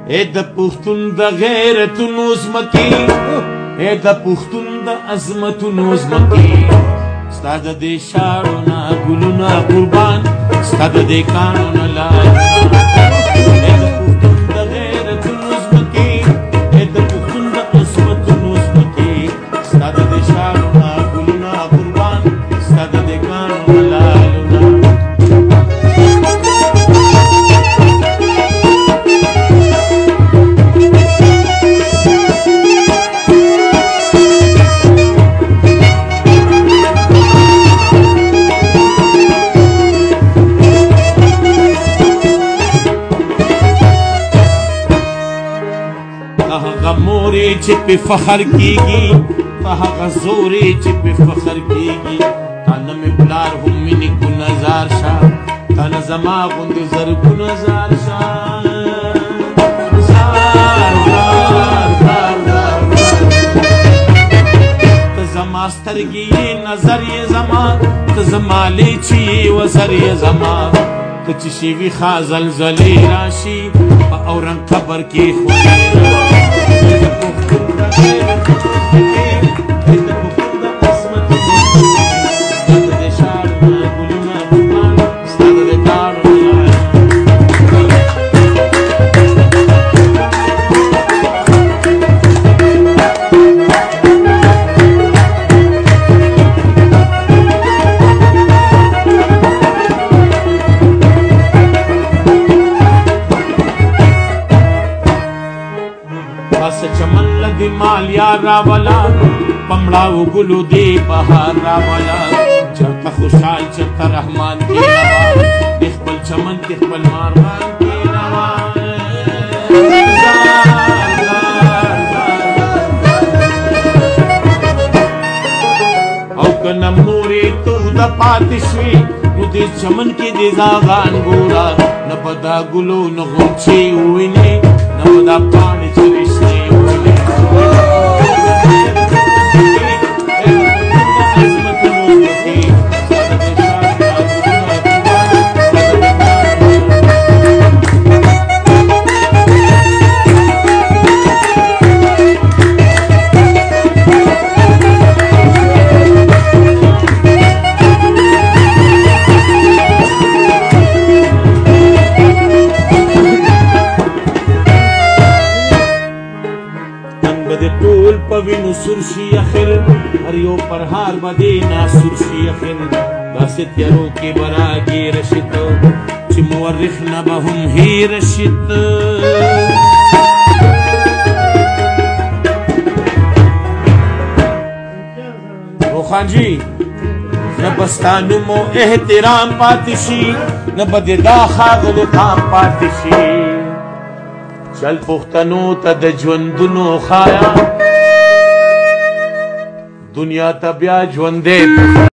اے د پښتون د غیرتونو زمکې اے د پښتون د عظمتونو زمکې ستا د دې شاړو نه ګلونه قربان ستا د دې کاڼو نه لالونه اے د پښتون د غیرتونو زمکې اے د پښتون د عظمتونو زمکې ستا د دې شاړو نه ګلونه قربان ستا د دې کاڼو نه لالونه غموري چې په فخر کیږي په هغه زوري چې په فخر کیږي تانه مې بلار هم مې نیکو نظر شه تانه زما غوندې زرګونه زار شه ته زما سترګې یې نظر یې زما ته زما لیچې یې وزر یې زما ته چې شي وي ښه زلزلې راشي په اورنګ قبر کې خولې چمن لدی مال یار راولا پمړاو ګلو دی بهار راولا چرته خوشحال چرته رحمان کی روا خپل چمن کې خپل مارغان کی روا او کنه مورې تو د پاتې شوي نو دې چمن کې دې زاغان ګورا نه پدا ګلو نه غونچې ویني نه پدا پاڼې چې رښتې وینو سرشي اخر هر یو پرهار باندې نا سرشي اخر داسې تیارو کې براګي رشد چې مورخ نه به هم هي رشد روخان جي نه بستانو مو احترام پاتې شي نه به د دا ښاغلي قام پاتې شي چل پښتنو ته د ژوندونو ښایه دنیا ته بیا ژوندې